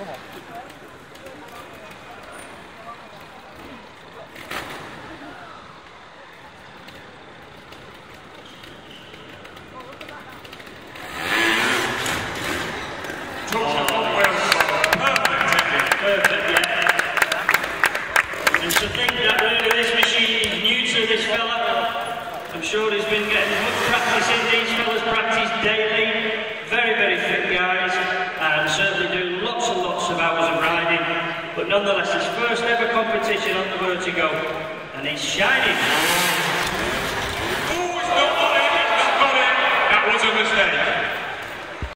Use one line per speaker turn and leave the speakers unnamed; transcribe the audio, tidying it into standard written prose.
Perfect, yeah. And to think that really this machine is new to this fella. I'm sure he's been getting as much practice in. These fellas practice daily. Very, very fit guys, and certainly do lots and lots of hours of riding. But nonetheless, his first ever competition on the Vertigo, and he's shining.